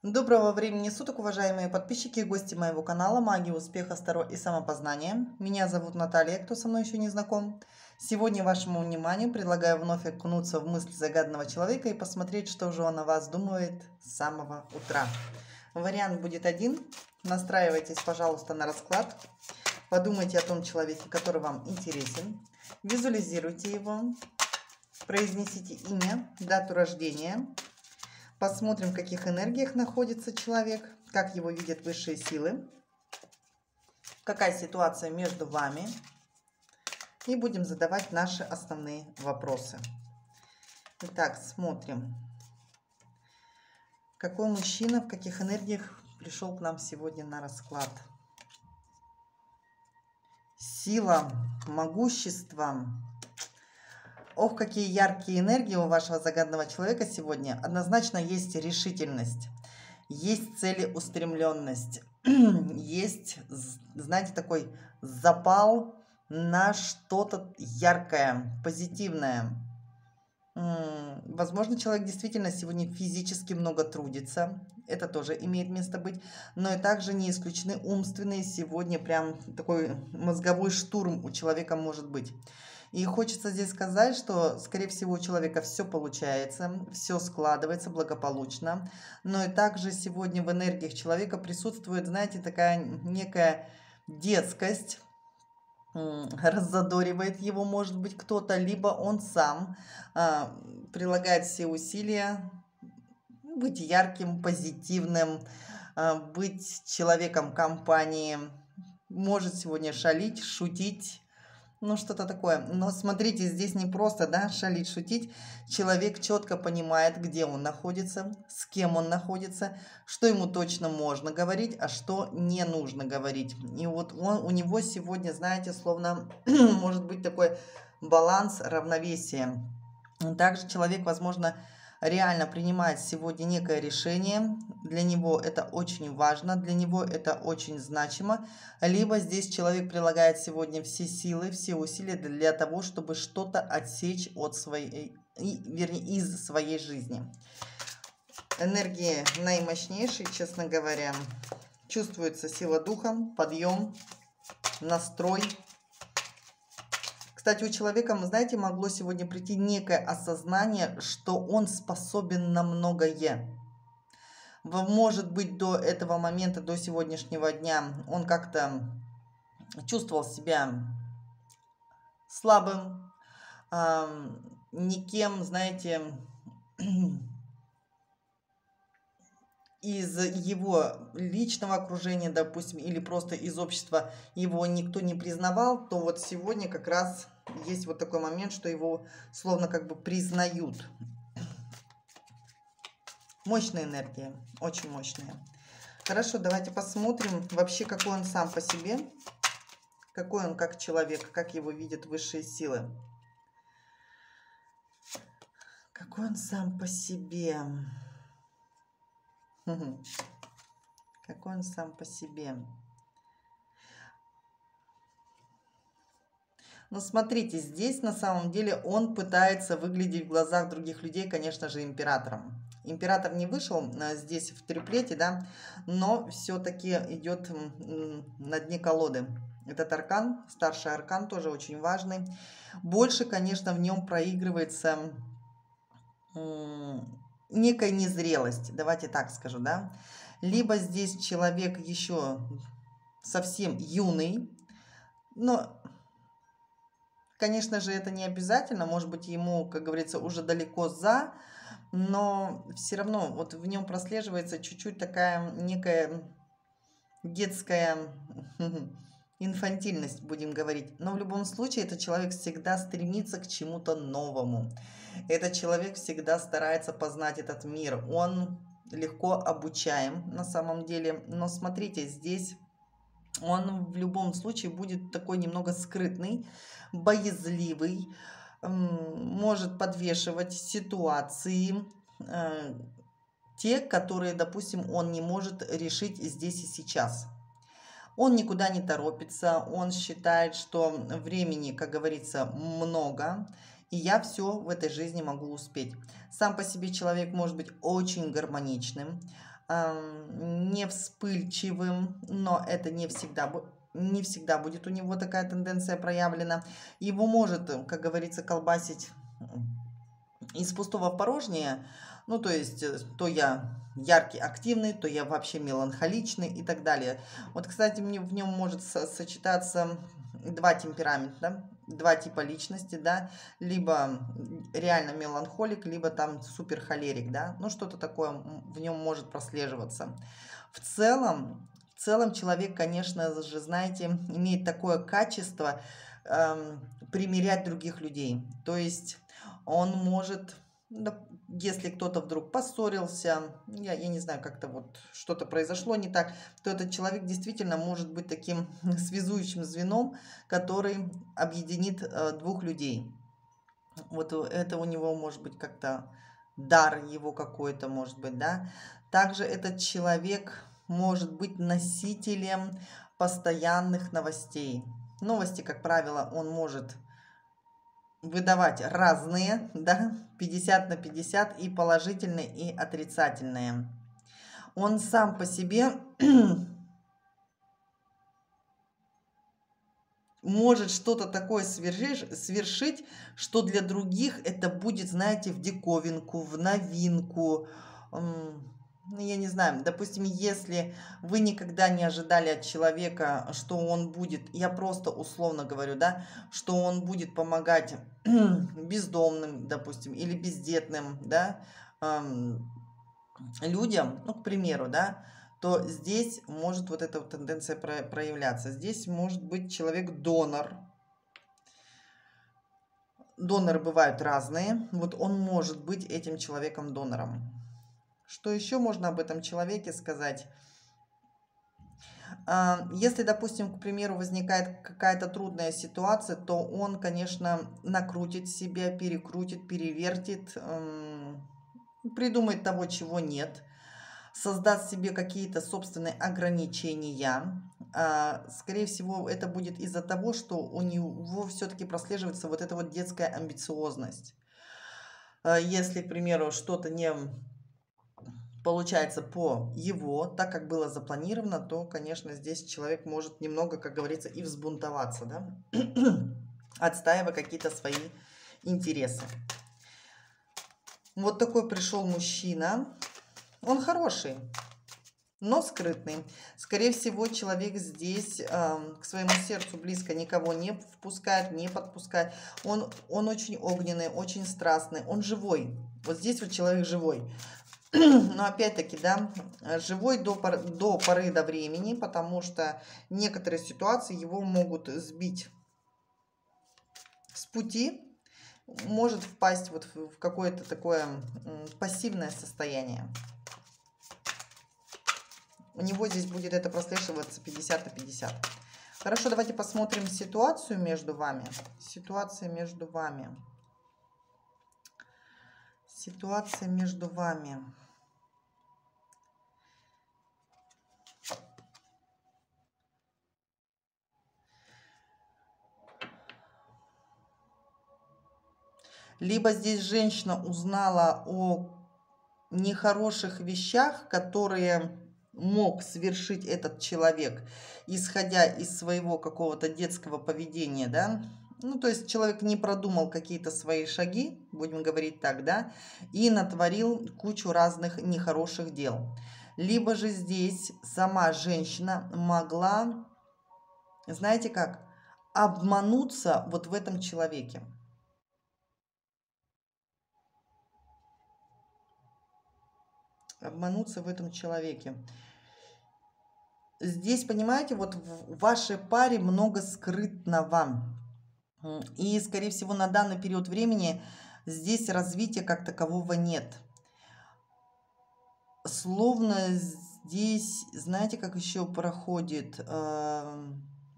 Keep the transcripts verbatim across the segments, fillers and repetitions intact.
Доброго времени суток, уважаемые подписчики и гости моего канала «Магия успеха, Таро и самопознания». Меня зовут Наталья, кто со мной еще не знаком. Сегодня вашему вниманию предлагаю вновь окунуться в мысли загаданного человека и посмотреть, что же он о вас думает с самого утра. Вариант будет один. Настраивайтесь, пожалуйста, на расклад. Подумайте о том человеке, который вам интересен. Визуализируйте его. Произнесите имя, дату рождения. Посмотрим, в каких энергиях находится человек, как его видят высшие силы, какая ситуация между вами. И будем задавать наши основные вопросы. Итак, смотрим, какой мужчина, в каких энергиях пришел к нам сегодня на расклад. Сила, могущество. Ох, какие яркие энергии у вашего загаданного человека сегодня. Однозначно есть решительность, есть целеустремленность, есть, знаете, такой запал на что-то яркое, позитивное. Возможно, человек действительно сегодня физически много трудится. Это тоже имеет место быть. Но и также не исключены умственные. Сегодня прям такой мозговой штурм у человека может быть. И хочется здесь сказать, что, скорее всего, у человека все получается, все складывается благополучно. Но и также сегодня в энергиях человека присутствует, знаете, такая некая детскость. Раззадоривает его, может быть, кто-то, либо он сам а, прилагает все усилия быть ярким, позитивным, а, быть человеком компании. Может сегодня шалить, шутить. Ну, что-то такое. Но смотрите, здесь не просто, да, шалить, шутить. Человек четко понимает, где он находится, с кем он находится, что ему точно можно говорить, а что не нужно говорить. И вот он, у него сегодня, знаете, словно может быть такой баланс, равновесие. Также человек, возможно, реально принимает сегодня некое решение, для него это очень важно, для него это очень значимо, либо здесь человек прилагает сегодня все силы, все усилия для того, чтобы что-то отсечь от своей, вернее, из своей жизни. Энергии наимощнейшие, честно говоря. Чувствуется сила духа, подъем, настрой. Кстати, у человека, знаете, могло сегодня прийти некое осознание, что он способен на многое. Может быть, до этого момента, до сегодняшнего дня он как-то чувствовал себя слабым, э, никем, знаете, из его личного окружения, допустим, или просто из общества его никто не признавал, то вот сегодня как раз есть вот такой момент, что его словно как бы признают. Мощная энергия, очень мощная. Хорошо, давайте посмотрим вообще, какой он сам по себе, какой он как человек, как его видят высшие силы. Какой он сам по себе. Какой он сам по себе. Но смотрите, здесь на самом деле он пытается выглядеть в глазах других людей, конечно же, императором. Император не вышел здесь в триплете, да, но все-таки идет на дне колоды. Этот аркан, старший аркан, тоже очень важный. Больше, конечно, в нем проигрывается некая незрелость, давайте так скажу, да. Либо здесь человек еще совсем юный, но, конечно же, это не обязательно, может быть, ему, как говорится, уже далеко за, но все равно вот в нем прослеживается чуть-чуть такая некая детская инфантильность, будем говорить. Но в любом случае этот человек всегда стремится к чему-то новому. Этот человек всегда старается познать этот мир. Он легко обучаем на самом деле. Но смотрите, здесь он в любом случае будет такой немного скрытный, боязливый, может подвешивать ситуации, те, которые, допустим, он не может решить здесь и сейчас. Он никуда не торопится, он считает, что времени, как говорится, много, и я все в этой жизни могу успеть. Сам по себе человек может быть очень гармоничным, ам, не вспыльчивым, но это не всегда, бу- не всегда будет у него такая тенденция проявлена. Его может, э, как говорится, колбасить из пустого в порожнее. Ну, то есть, э, то я яркий, активный, то я вообще меланхоличный и так далее. Вот, кстати, мне в нем может со- сочетаться два темперамента, два типа личности, да, либо реально меланхолик, либо там супер холерик, да, ну, что-то такое м, в нем может прослеживаться. В целом, в целом человек, конечно же, знаете, имеет такое качество эм, примирять других людей. То есть он может, да, если кто-то вдруг поссорился, я, я не знаю, как-то вот что-то произошло не так, то этот человек действительно может быть таким связующим звеном, который объединит э, двух людей. Вот у- это у него может быть как-то дар его какой-то, может быть, да. Также этот человек может быть носителем постоянных новостей. Новости, как правило, он может выдавать разные, да, пятьдесят на пятьдесят, и положительные, и отрицательные. Он сам по себе может что-то такое свершишь- свершить, что для других это будет, знаете, в диковинку, в новинку. М, Ну, я не знаю, допустим, если вы никогда не ожидали от человека, что он будет, я просто условно говорю, да, что он будет помогать бездомным, допустим, или бездетным, да, ам, людям, ну, к примеру, да, то здесь может вот эта вот тенденция про- проявляться. Здесь может быть человек-донор. Доноры бывают разные. Вот он может быть этим человеком-донором. Что еще можно об этом человеке сказать? А, Если, допустим, к примеру, возникает какая-то трудная ситуация, то он, конечно, накрутит себя, перекрутит, перевертит, эм, придумает того, чего нет, создаст себе какие-то собственные ограничения. А, Скорее всего, это будет из-за того, что у него все-таки прослеживается вот эта вот детская амбициозность. А, Если, к примеру, что-то не получается по его, так как было запланировано, то, конечно, здесь человек может немного, как говорится, и взбунтоваться, да, отстаивая какие-то свои интересы. Вот такой пришел мужчина. Он хороший, но скрытный. Скорее всего, человек здесь э, к своему сердцу близко никого не впускает, не подпускает. Он, он очень огненный, очень страстный, он живой. Вот здесь вот человек живой. Но опять-таки, да, живой до, пор- до поры до времени, потому что некоторые ситуации его могут сбить с пути, может впасть вот в в какое-то такое м, пассивное состояние. У него здесь будет это прослеживаться пятьдесят на пятьдесят. Хорошо, давайте посмотрим ситуацию между вами. Ситуация между вами. Ситуация между вами. Либо здесь женщина узнала о нехороших вещах, которые мог совершить этот человек, исходя из своего какого-то детского поведения, да. Ну, то есть человек не продумал какие-то свои шаги, будем говорить так, да, и натворил кучу разных нехороших дел. Либо же здесь сама женщина могла, знаете как, обмануться вот в этом человеке. Обмануться в этом человеке. Здесь, понимаете, вот в вашей паре много скрытного. М, И, скорее всего, на данный период времени здесь развития как такового нет. Словно здесь, знаете, как еще проходит э,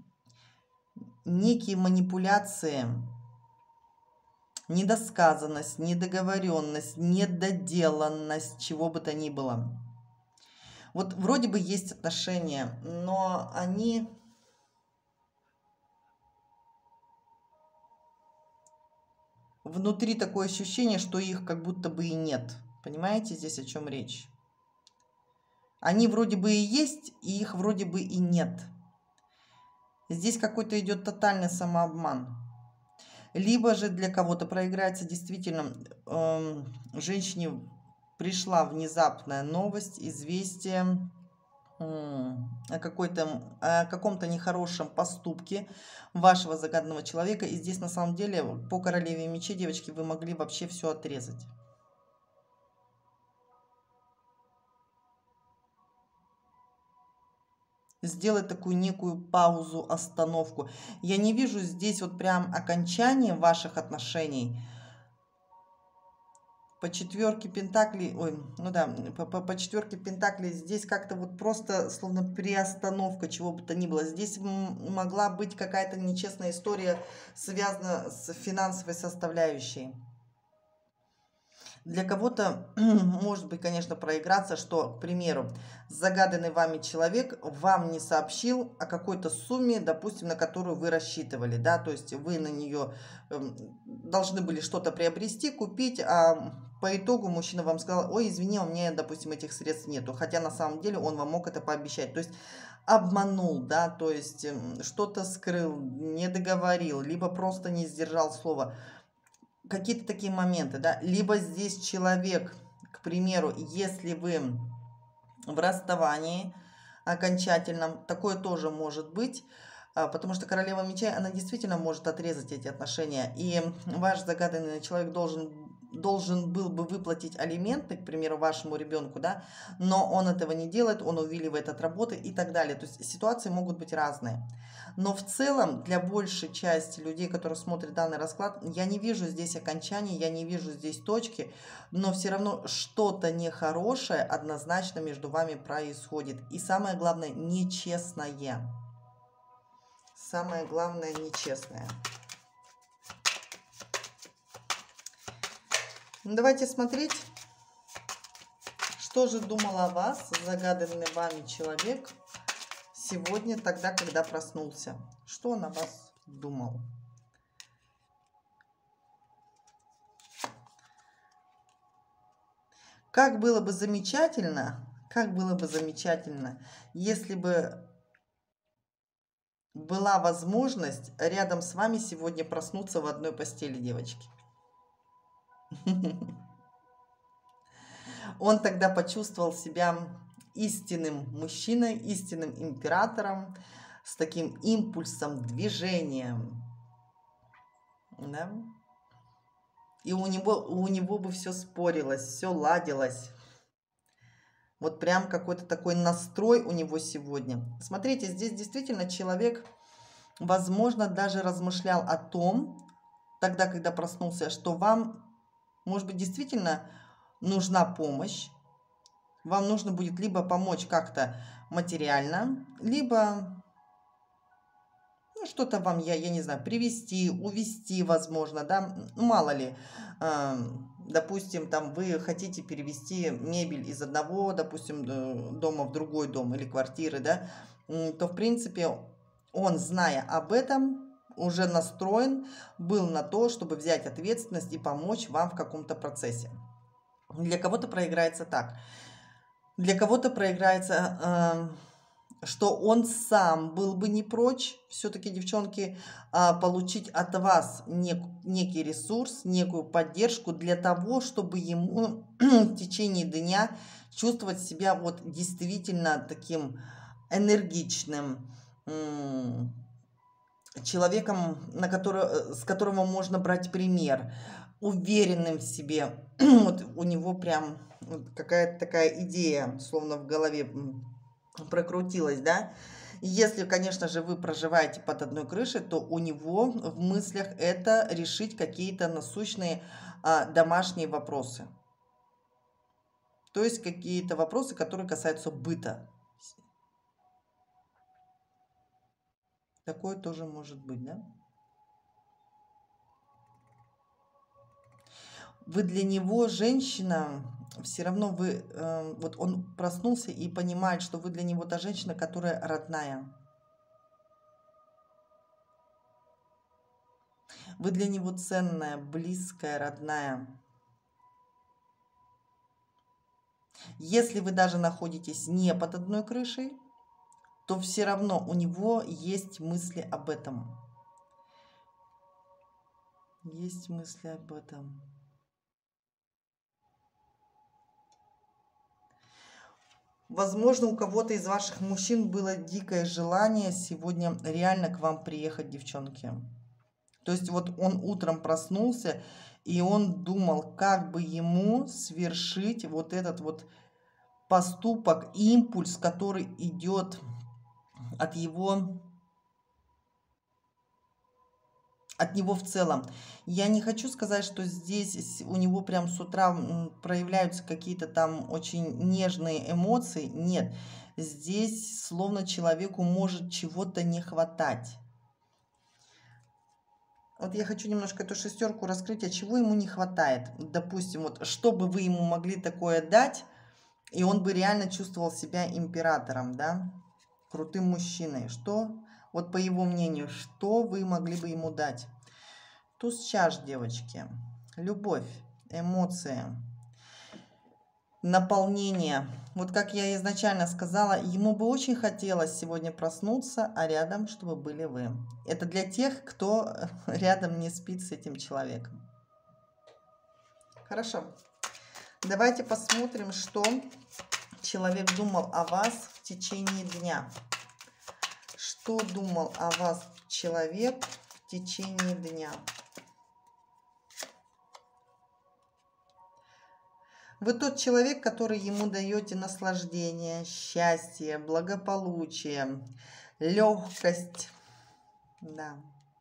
некие манипуляции, недосказанность, недоговоренность, недоделанность, чего бы то ни было. Вот вроде бы есть отношения, но они внутри такое ощущение, что их как будто бы и нет. Понимаете здесь, о чем речь? Они вроде бы и есть, и их вроде бы и нет. Здесь какой-то идет тотальный самообман. Либо же для кого-то проиграется действительно, эм, женщине пришла внезапная новость, известие м, о какой-то, о каком-то нехорошем поступке вашего загаданного человека. И здесь на самом деле по королеве мечей, девочки, вы могли вообще все отрезать. Сделать такую некую паузу, остановку. Я не вижу здесь вот прям окончания ваших отношений. По четверке пентаклей, ой, ну да, по, по, по четверке пентаклей здесь как-то вот просто словно приостановка чего бы то ни было. Здесь могла быть какая-то нечестная история, связана с финансовой составляющей. Для кого-то может быть, конечно, проиграться, что, к примеру, загаданный вами человек вам не сообщил о какой-то сумме, допустим, на которую вы рассчитывали, да, то есть вы на нее эм, должны были что-то приобрести, купить, а по итогу мужчина вам сказал: ой, извини, у меня, допустим, этих средств нету, хотя на самом деле он вам мог это пообещать, то есть обманул, да, то есть эм, что-то скрыл, не договорил, либо просто не сдержал слова. Какие-то такие моменты, да, либо здесь человек, к примеру, если вы в расставании окончательном, такое тоже может быть, а, потому что королева мечей, она действительно может отрезать эти отношения, и ваш загаданный человек должен, должен был бы выплатить алименты, к примеру, вашему ребенку, да, но он этого не делает, он увиливает от работы и так далее, то есть ситуации могут быть разные. Но в целом, для большей части людей, которые смотрят данный расклад, я не вижу здесь окончания, я не вижу здесь точки, но все равно что-то нехорошее однозначно между вами происходит. И самое главное, нечестное. Самое главное, нечестное. Ну, давайте смотреть, что же думал о вас загаданный вами человек сегодня, тогда, когда проснулся. Что он о вас думал? Как было бы замечательно, как было бы замечательно, если бы была возможность рядом с вами сегодня проснуться в одной постели, девочки. Он тогда почувствовал себя истинным мужчиной, истинным императором, с таким импульсом, движением. Да? И у него, у него бы все спорилось, все ладилось. Вот прям какой-то такой настрой у него сегодня. Смотрите, здесь действительно человек, возможно, даже размышлял о том, тогда, когда проснулся, что вам, может быть, действительно нужна помощь. Вам нужно будет либо помочь как-то материально, либо ну, что-то вам, я, я не знаю, привезти, увезти, возможно, да, ну, мало ли, э, допустим, там вы хотите перевести мебель из одного, допустим, дома в другой дом или квартиры, да, то, в принципе, он, зная об этом, уже настроен был на то, чтобы взять ответственность и помочь вам в каком-то процессе. Для кого-то проиграется так. Для кого-то проиграется... Э, что он сам был бы не прочь, все-таки, девчонки, получить от вас нек, некий ресурс, некую поддержку для того, чтобы ему в течение дня чувствовать себя вот действительно таким энергичным человеком, на который, с которого можно брать пример, уверенным в себе. Вот у него прям какая-то такая идея, словно в голове прокрутилась, да. Если, конечно же, вы проживаете под одной крышей, то у него в мыслях это решить какие-то насущные а, домашние вопросы. То есть какие-то вопросы, которые касаются быта. Такое тоже может быть, да? Вы для него женщина, все равно вы, э, вот он проснулся и понимает, что вы для него та женщина, которая родная. Вы для него ценная, близкая, родная. Если вы даже находитесь не под одной крышей, то все равно у него есть мысли об этом. Есть мысли об этом. Возможно, у кого-то из ваших мужчин было дикое желание сегодня реально к вам приехать, девчонки. То есть вот он утром проснулся, и он думал, как бы ему свершить вот этот вот поступок, импульс, который идет от его, от него в целом. Я не хочу сказать, что здесь у него прям с утра проявляются какие-то там очень нежные эмоции. Нет, здесь словно человеку может чего-то не хватать. Вот я хочу немножко эту шестерку раскрыть, а чего ему не хватает. Допустим, вот что бы вы ему могли такое дать, и он бы реально чувствовал себя императором, да, крутым мужчиной. Что, вот по его мнению, что вы могли бы ему дать? Туз чаш, девочки. Любовь, эмоции, наполнение. Вот как я изначально сказала, ему бы очень хотелось сегодня проснуться, а рядом, чтобы были вы. Это для тех, кто рядом не спит с этим человеком. Хорошо. Давайте посмотрим, что человек думал о вас в течение дня. Что думал о вас человек в течение дня? Вы тот человек, который ему даете наслаждение, счастье, благополучие, легкость. Да.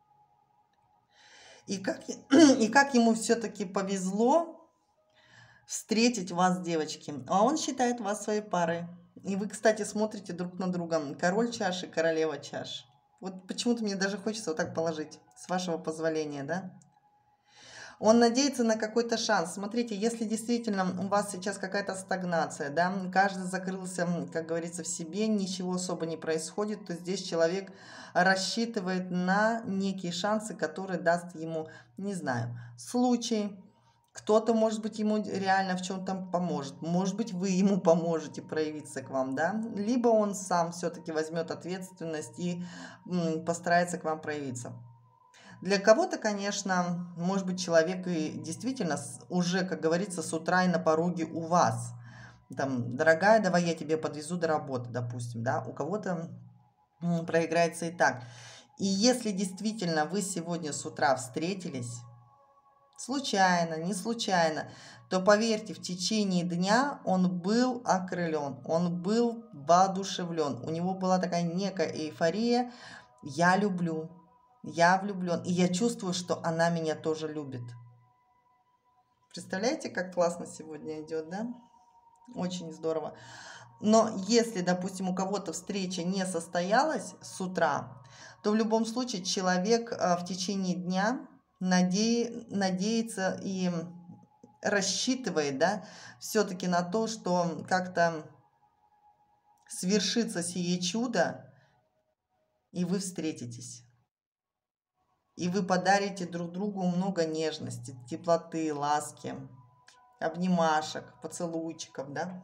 И как, и как ему все-таки повезло встретить вас, девочки. А он считает вас своей парой. И вы, кстати, смотрите друг на друга. Король чаш и королева чаш. Вот почему-то мне даже хочется вот так положить, с вашего позволения, да? Он надеется на какой-то шанс. Смотрите, если действительно у вас сейчас какая-то стагнация, да, каждый закрылся, как говорится, в себе, ничего особо не происходит, то здесь человек рассчитывает на некие шансы, которые даст ему, не знаю, случай. Кто-то, может быть, ему реально в чем-то поможет. Может быть, вы ему поможете проявиться к вам, да. Либо он сам все-таки возьмет ответственность и постарается к вам проявиться. Для кого-то, конечно, может быть, человек и действительно уже, как говорится, с утра и на пороге у вас. Там, дорогая, давай я тебе подвезу до работы, допустим, да. У кого-то проиграется и так. И если действительно вы сегодня с утра встретились, случайно, не случайно, то поверьте, в течение дня он был окрылен, он был воодушевлен. У него была такая некая эйфория. Я люблю. Я влюблен, и я чувствую, что она меня тоже любит. Представляете, как классно сегодня идет, да? Очень здорово. Но если, допустим, у кого-то встреча не состоялась с утра, то в любом случае человек в течение дня наде... надеется и рассчитывает, да, все-таки на то, что как-то свершится сие чудо, и вы встретитесь. И вы подарите друг другу много нежности, теплоты, ласки, обнимашек, поцелуйчиков, да?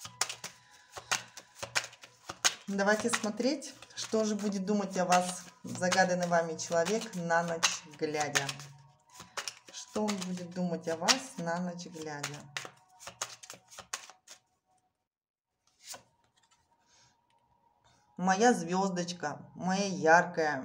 Давайте смотреть, что же будет думать о вас загаданный вами человек на ночь глядя. Что он будет думать о вас на ночь глядя. Моя звездочка, моя яркая.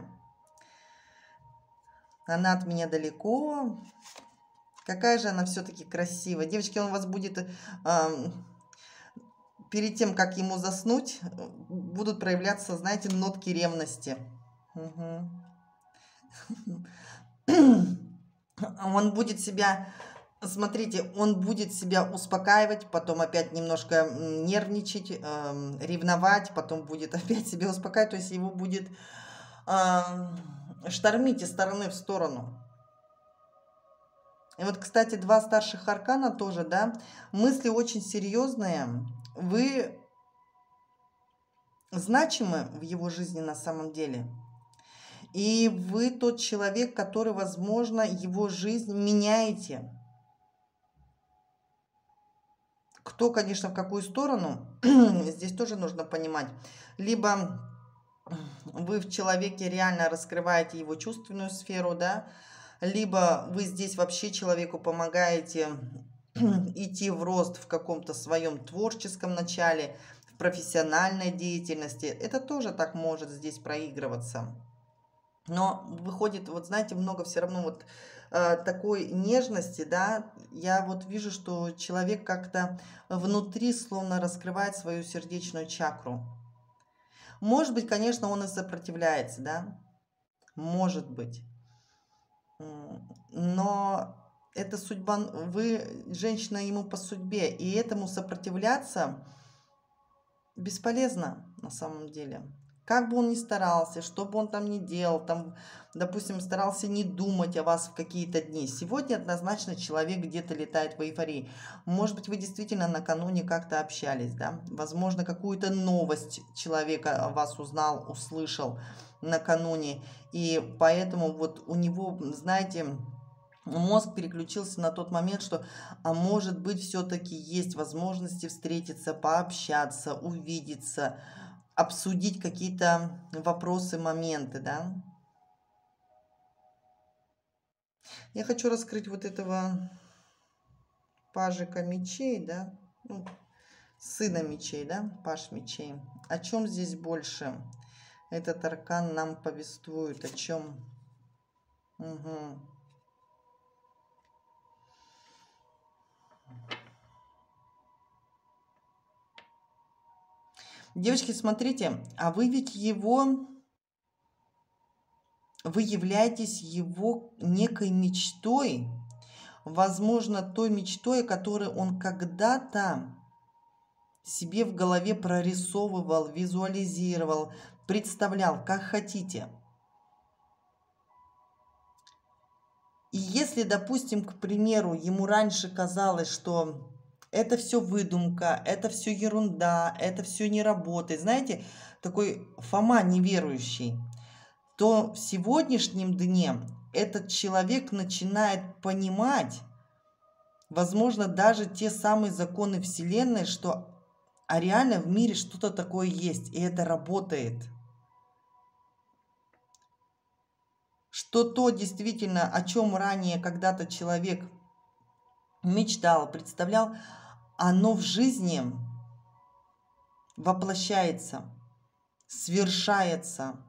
Она от меня далеко. Какая же она все-таки красивая. Девочки, он вас будет... Э, перед тем, как ему заснуть, будут проявляться, знаете, нотки ревности. Угу. Он будет себя... Смотрите, он будет себя успокаивать, потом опять немножко нервничать, э, ревновать, потом будет опять себя успокаивать. То есть его будет... Э, штормить из стороны в сторону. И вот, кстати, два старших аркана тоже, да, мысли очень серьезные. Вы значимы в его жизни на самом деле. И вы тот человек, который, возможно, его жизнь меняете. кто, конечно, в какую сторону, здесь тоже нужно понимать. Либо вы в человеке реально раскрываете его чувственную сферу, да, либо вы здесь вообще человеку помогаете идти в рост в каком-то своем творческом начале, в профессиональной деятельности. Это тоже так может здесь проигрываться. Но выходит, вот знаете, много все равно вот э, такой нежности, да. Я вот вижу, что человек как-то внутри словно раскрывает свою сердечную чакру. Может быть, конечно, он и сопротивляется, да. Может быть. Но это судьба, вы женщина ему по судьбе, и этому сопротивляться бесполезно на самом деле. Как бы он ни старался, что бы он там ни делал, там, допустим, старался не думать о вас в какие-то дни. Сегодня однозначно человек где-то летает в эйфории. Может быть, вы действительно накануне как-то общались, да? Возможно, какую-то новость человека о вас узнал, услышал накануне. И поэтому вот у него, знаете, мозг переключился на тот момент, что, а может быть, все-таки есть возможности встретиться, пообщаться, увидеться, обсудить какие-то вопросы, моменты, да. Я хочу раскрыть вот этого пажика мечей, да, ну, сына мечей, да, паж мечей. О чем здесь больше этот аркан нам повествует, о чем? Угу. Девочки, смотрите, а вы ведь его, вы являетесь его некой мечтой, возможно, той мечтой, которую он когда-то себе в голове прорисовывал, визуализировал, представлял, как хотите. И если, допустим, к примеру, ему раньше казалось, что это все выдумка, это все ерунда, это все не работает, знаете, такой Фома неверующий, то в сегодняшнем дне этот человек начинает понимать, возможно, даже те самые законы Вселенной, что а реально в мире что-то такое есть, и это работает. Что то действительно, о чем ранее когда-то человек мечтал, представлял, оно в жизни воплощается, свершается.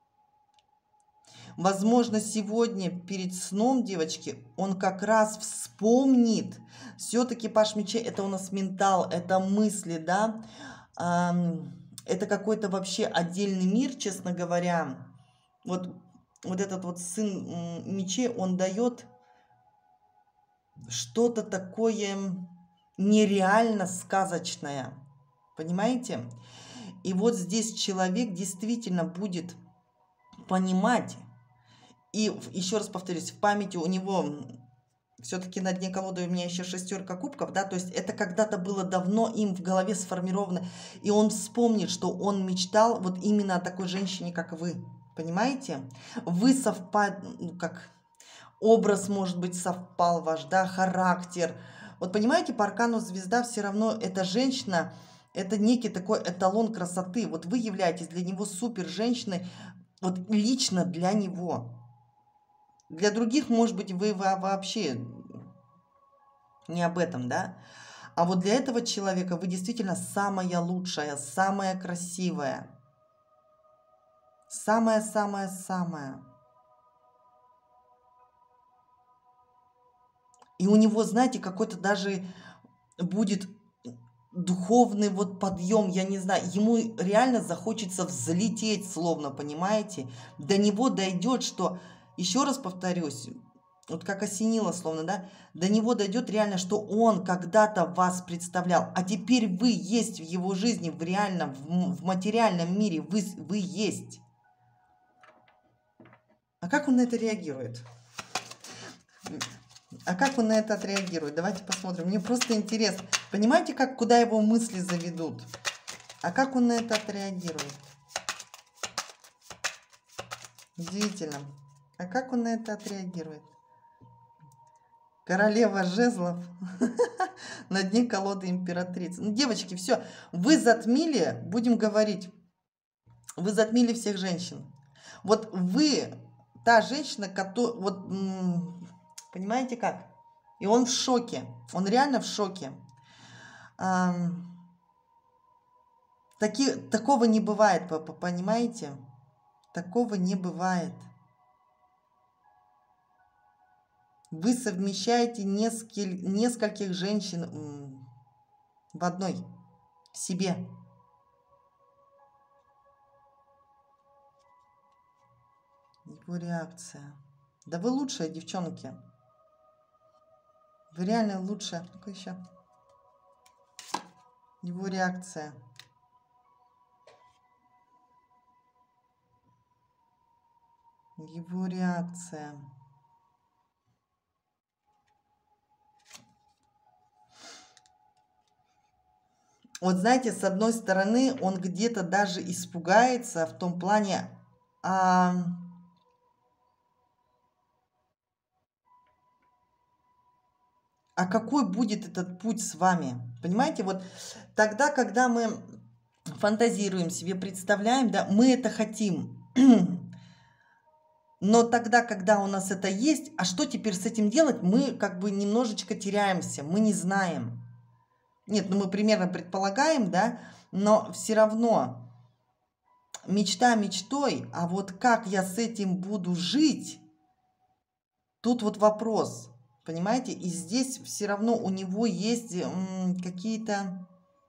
Возможно, сегодня перед сном, девочки, он как раз вспомнит. Все-таки паж мечей — это у нас ментал, это мысли, да. Это какой-то вообще отдельный мир, честно говоря. Вот, вот этот вот сын мечей, он дает что-то такое нереально сказочное. Понимаете? И вот здесь человек действительно будет понимать. И еще раз повторюсь, в памяти у него все-таки на дне колоды у меня еще шестерка кубков, да, то есть это когда-то было давно им в голове сформировано, и он вспомнит, что он мечтал вот именно о такой женщине, как вы, понимаете? Вы совпад, ну, как образ, может быть, совпал ваш, да, характер. Вот понимаете, по аркану звезда все равно эта женщина, это некий такой эталон красоты. Вот вы являетесь для него супер женщиной, вот лично для него. Для других, может быть, вы вообще не об этом, да? А вот для этого человека вы действительно самая лучшая, самая красивая. Самая-самая-самая. И у него, знаете, какой-то даже будет духовный вот подъем, я не знаю, ему реально захочется взлететь словно, понимаете? До него дойдет, что, еще раз повторюсь, вот как осенило словно, да, до него дойдет реально, что он когда-то вас представлял, а теперь вы есть в его жизни, в реальном, в, в материальном мире, вы, вы есть. А как он на это реагирует? А как он на это отреагирует? Давайте посмотрим. Мне просто интересно. Понимаете, как, куда его мысли заведут? А как он на это отреагирует? Удивительно. А как он на это отреагирует? Королева жезлов. На дне колоды императрицы. Ну, девочки, все. Вы затмили, будем говорить, вы затмили всех женщин. Вот вы та женщина, которая... Вот, понимаете как? И он в шоке. Он реально в шоке. Таки, такого не бывает, понимаете? Такого не бывает. Вы совмещаете несколь, нескольких женщин в одной, в себе. Его реакция. Да вы лучшая, девчонки. Вы реально лучшая. Ну-ка еще. Его реакция. Его реакция. Вот знаете, с одной стороны, он где-то даже испугается в том плане, а, а какой будет этот путь с вами? Понимаете, вот тогда, когда мы фантазируем себе, представляем, да, мы это хотим. Но тогда, когда у нас это есть, а что теперь с этим делать, мы как бы немножечко теряемся, мы не знаем. Нет, ну мы примерно предполагаем, да, но все равно мечта мечтой, а вот как я с этим буду жить, тут вот вопрос, понимаете, и здесь все равно у него есть какие-то...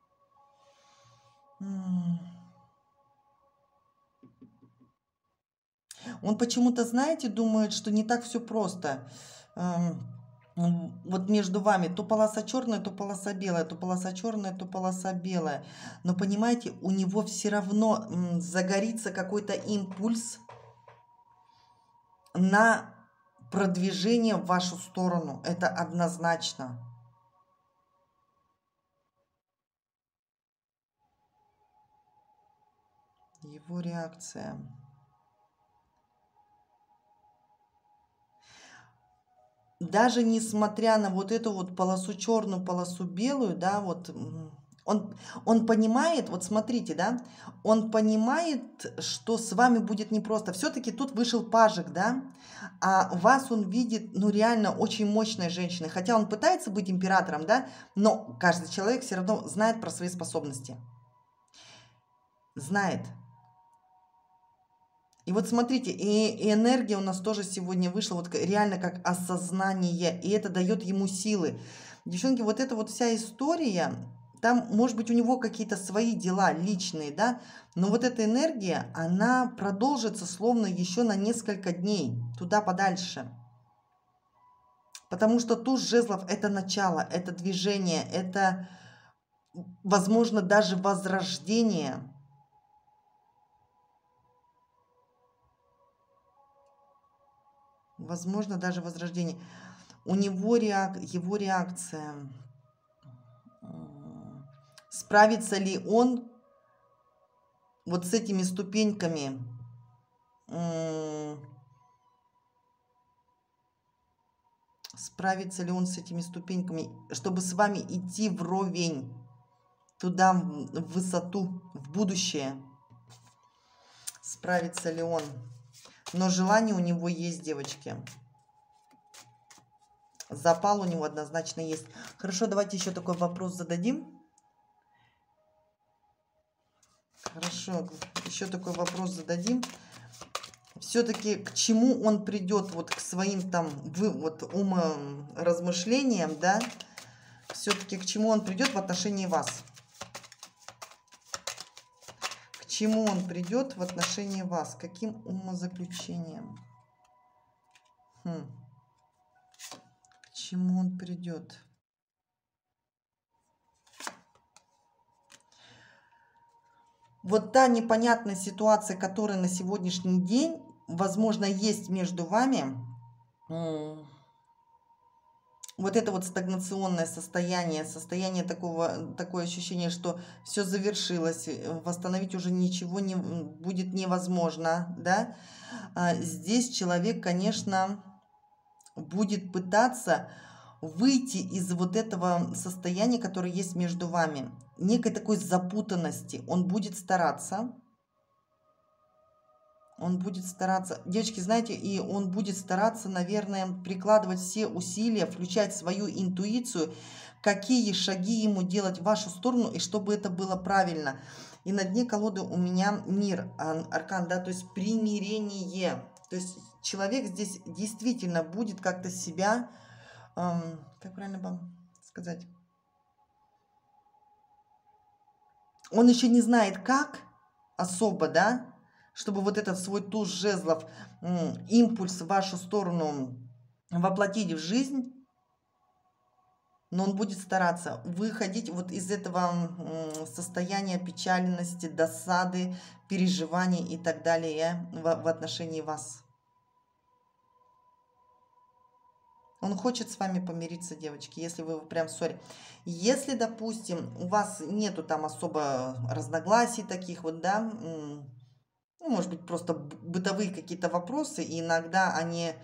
Он почему-то, знаете, думает, что не так все просто. Вот между вами то полоса черная, то полоса белая, то полоса черная, то полоса белая. Но понимаете, у него все равно загорится какой-то импульс на продвижение в вашу сторону. Это однозначно. Его реакция. Даже несмотря на вот эту вот полосу черную, полосу белую, да, вот он, он понимает, вот смотрите, да, он понимает, что с вами будет непросто. Все-таки тут вышел пажик, да, а вас он видит, ну, реально очень мощной женщиной. Хотя он пытается быть императором, да, но каждый человек все равно знает про свои способности. Знает. И вот смотрите, и, и энергия у нас тоже сегодня вышла, вот реально как осознание, и это дает ему силы. Девчонки, вот эта вот вся история, там, может быть, у него какие-то свои дела личные, да, но вот эта энергия, она продолжится словно еще на несколько дней, туда подальше. Потому что туз жезлов – это начало, это движение, это, возможно, даже возрождение. Возможно, даже возрождение. У него реак... его реакция. Справится ли он вот с этими ступеньками? Справится ли он с этими ступеньками, чтобы с вами идти вровень, туда, в высоту, в будущее? Справится ли он? Но желание у него есть, девочки. Запал у него однозначно есть. Хорошо, давайте еще такой вопрос зададим. Хорошо, еще такой вопрос зададим. Все-таки к чему он придет, вот к своим там вы, вот уморазмышлениям, да? Все-таки к чему он придет в отношении вас? К чему он придет в отношении вас? Каким умозаключением? Хм. К чему он придет? Вот та непонятная ситуация, которая на сегодняшний день, возможно, есть между вами, вот это вот стагнационное состояние, состояние такого, такое ощущение, что все завершилось, восстановить уже ничего не будет невозможно, да? Здесь человек, конечно, будет пытаться выйти из вот этого состояния, которое есть между вами, некой такой запутанности. Он будет стараться. Он будет стараться, девочки, знаете, и он будет стараться, наверное, прикладывать все усилия, включать свою интуицию, какие шаги ему делать в вашу сторону, и чтобы это было правильно. И на дне колоды у меня мир, аркан, да, то есть примирение. То есть человек здесь действительно будет как-то себя, эм, как правильно вам сказать, он еще не знает как особо, да, чтобы вот этот свой туз жезлов, импульс в вашу сторону воплотить в жизнь, но он будет стараться выходить вот из этого состояния печальности, досады, переживаний и так далее в, в отношении вас. Он хочет с вами помириться, девочки, если вы прям в ссоре. Если, допустим, у вас нету там особо разногласий таких вот, да, ну, может быть, просто бытовые какие-то вопросы, и иногда они,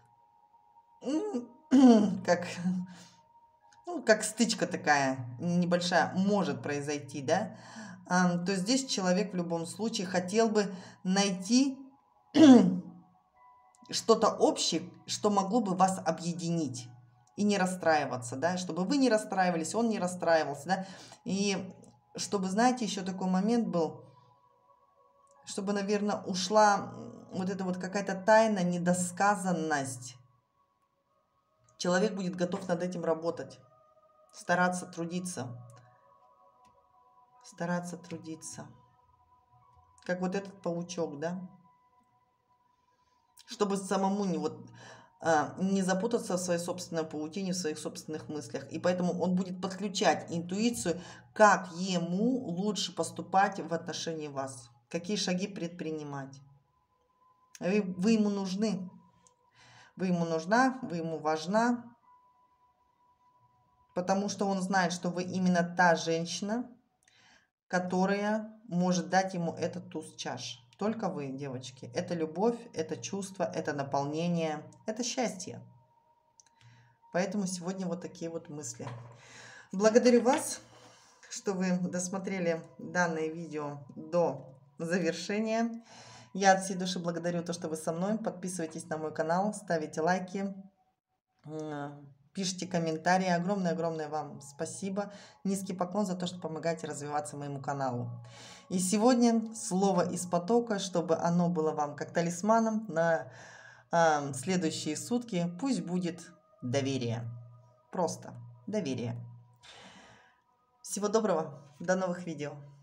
как, ну, как стычка такая небольшая может произойти, да, то здесь человек в любом случае хотел бы найти что-то общее, что могло бы вас объединить и не расстраиваться, да, чтобы вы не расстраивались, он не расстраивался, да, и чтобы, знаете, еще такой момент был, чтобы, наверное, ушла вот эта вот какая-то тайна, недосказанность. Человек будет готов над этим работать, стараться трудиться, стараться трудиться. Как вот этот паучок, да? Чтобы самому не, вот, а, не запутаться в своей собственной паутине, в своих собственных мыслях. И поэтому он будет подключать интуицию, как ему лучше поступать в отношении вас. Какие шаги предпринимать. Вы, вы ему нужны. Вы ему нужна, вы ему важна. Потому что он знает, что вы именно та женщина, которая может дать ему этот туз чаш. Только вы, девочки. Это любовь, это чувство, это наполнение, это счастье. Поэтому сегодня вот такие вот мысли. Благодарю вас, что вы досмотрели данное видео до завершения. Я от всей души благодарю то, что вы со мной. Подписывайтесь на мой канал, ставите лайки, пишите комментарии. Огромное-огромное вам спасибо. Низкий поклон за то, что помогаете развиваться моему каналу. И сегодня слово из потока, чтобы оно было вам как талисманом на э, следующие сутки. Пусть будет доверие. Просто доверие. Всего доброго. До новых видео.